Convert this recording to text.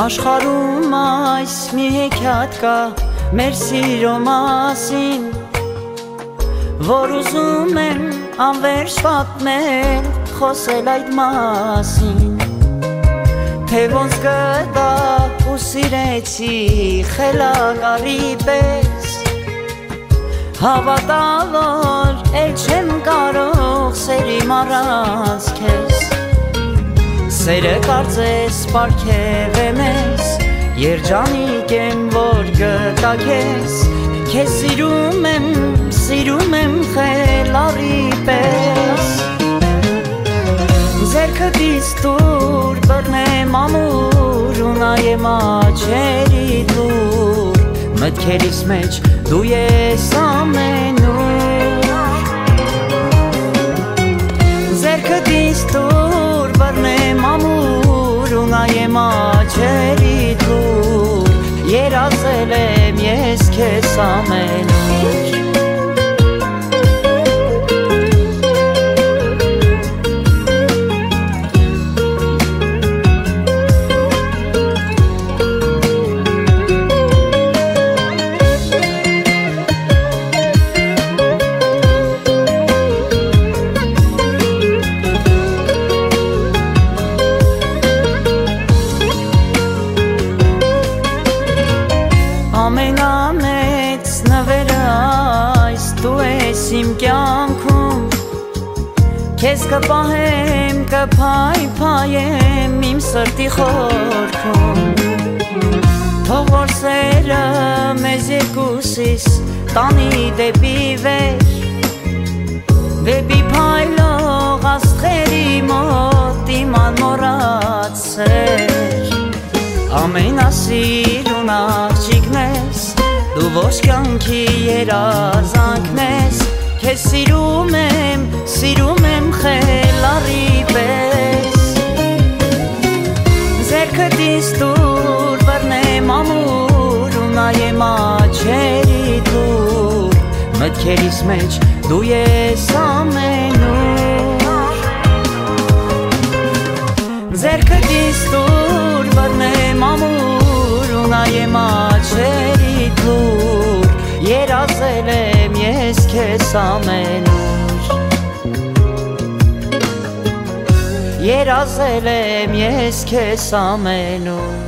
Աշխարհում այս մի հեքիաթ կա մեր սիրո մասին, որ ուզում եմ անվերջ պատմել, խոսել այդ մասին, թե ոնց գտա ու սիրեցի խելագարի պես, հավատալ որ էլ չեմ կարող սերիմ առանց քեզ, սերը կարծես պարգև է մեզ, երջանիկ եմ որ գտա քեզ, քեզ սիրում եմ խելարի պես, ձեռքտից դուր բռնեմ ամուր ու նայեմ աչքերի դուր, մտքերիս մեջ դու ես ամենուր, ձեռքտից դուր բռնեմ ամուր ու նայեմ աչքերի դուր, երազել եմ ես քեզ ամենուր։ Ամենամեծ նվերը այս դու ես իմ կյանքում, քեզ կպահեմ, կփայփայեմ իմ սրտի խորքում, թող որ սերը մեզ երկուսիս տանի դեպի վեր, դեպի փայլող աստղերի մոտ իմ անմոռաց սեր, ամենասիրուն աղջիկն ես, դու ոչ կյանքի երազանքն ես, քեզ սիրում եմ խելարի պես, ձեռքտից դուր բռնեմ ամուր ու նայեմ աչքերի դուր, մտքերիս մեջ դու ես ամենուր, ձեռքտից դուր բռնեմ ամուր ու նայեմ աչքերի դուր, երազել եմ ես քեզ ամենուր, երազել եմ ես քեզ ամենուր։